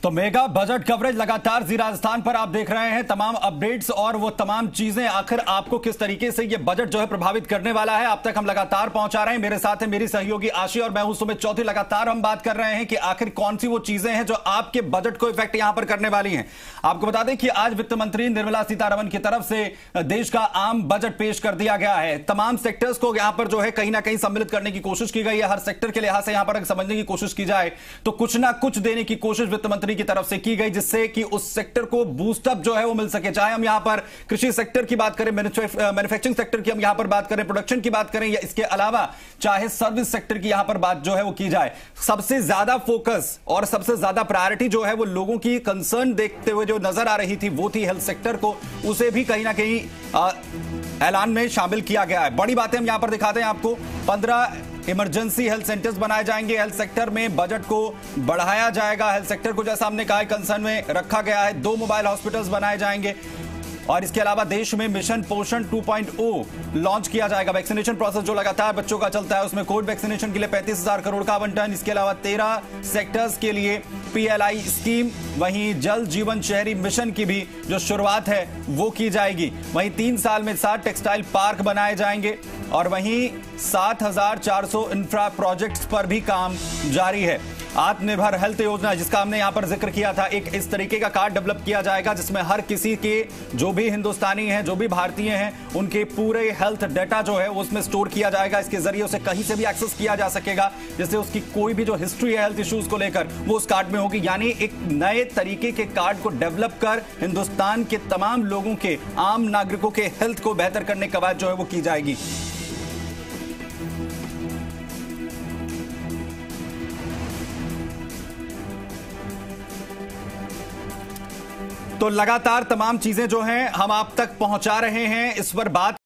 तो mega budget coverage लगातार जी राजस्थान पर आप देख रहे हैं तमाम अपडेट्स और वो तमाम चीजें आखिर आपको किस तरीके से ये बजट जो है प्रभावित करने वाला है। अब तक हम लगातार पहुंचा रहे हैं। मेरे साथ है मेरी सहयोगी आशी और मैं हूं सुमित चौधरी। लगातार हम बात कर रहे हैं कि आखिर कौन सी वो चीजें हैं जो आपके बजट को इफेक्ट यहां पर करने वाली हैं। आपको बता दें कि आज वित्त मंत्री निर्मला सीतारमण की तरफ से देश का आम बजट पेश कर दिया गया है। तमाम सेक्टर्स को यहां पर जो है कहीं ना कहीं सम्मिलित करने की कोशिश की गई है। हर सेक्टर के लिहाज से यहां पर समझने की कोशिश की जाए तो कुछ ना कुछ देने की कोशिश वित्त मंत्री की तरफ से की गई, जिससे कि उस सेक्टर को बूस्टअप जो है वो मिल सके। चाहे हम यहां पर कृषि सेक्टर की बात करें, मैन्युफैक्चरिंग सेक्टर की हम यहां पर बात करें, प्रोडक्शन की बात करें, या इसके अलावा चाहे सर्विस सेक्टर की यहां पर बात जो है वो की जाए। सबसे ज्यादा फोकस और सबसे ज्यादा प्रायोरिटी जो है वो लोगों की कंसर्न देखते हुए जो नजर आ रही थी वो थी हेल्थ सेक्टर को। उसे भी कहीं ना कहीं ऐलान में शामिल किया गया है। बड़ी बातें हम यहां पर दिखाते हैं आपको। 15 इमरजेंसी हेल्थ सेंटर्स बनाए जाएंगे। हेल्थ सेक्टर में बजट को बढ़ाया जाएगा। हेल्थ सेक्टर को जैसा हमने कहा कंसर्न में रखा गया है। 2 मोबाइल हॉस्पिटल्स बनाए जाएंगे और इसके अलावा देश में मिशन पोषण 2.0 लॉन्च किया जाएगा। वैक्सीनेशन प्रोसेस जो लगातार बच्चों का चलता है उसमें कोविड वैक्सीनेशन के लिए 35,000 करोड़ का आवंटन। इसके अलावा 13 सेक्टर्स के लिए PLI स्कीम, वहीं जल जीवन शहरी मिशन की भी जो शुरुआत है वो की जाएगी। वहीं 3 साल में 7 टेक्सटाइल पार्क बनाए जाएंगे और वहीं 7,400 इंफ्रा प्रोजेक्ट्स पर भी काम जारी है। आत्मनिर्भर हेल्थ योजना जिसका हमने यहां पर जिक्र किया था, एक इस तरीके का कार्ड डेवलप किया जाएगा जिसमें हर किसी के जो भी हिंदुस्तानी हैं, जो भी भारतीय हैं, उनके पूरे हेल्थ डेटा जो है उसमें स्टोर किया जाएगा। इसके जरिए उसे कहीं से भी एक्सेस किया जा सकेगा, जिससे उसकी कोई भी जो हिस्ट्री है हेल्थ इश्यूज को लेकर वो उस कार्ड में होगी। यानी एक नए तरीके के कार्ड को डेवलप कर हिंदुस्तान के तमाम लोगों के, आम नागरिकों के हेल्थ को बेहतर करने की कवायद जो है वो की जाएगी। तो लगातार तमाम चीजें जो हैं हम आप तक पहुंचा रहे हैं। इस पर बात